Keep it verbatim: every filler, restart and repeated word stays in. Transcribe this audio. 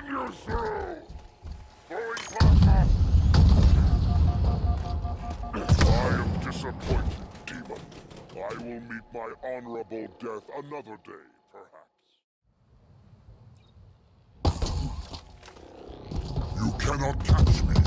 you through! Throwing plasma! I am disappointed, demon. I will meet my honorable death another day, perhaps. You cannot catch me.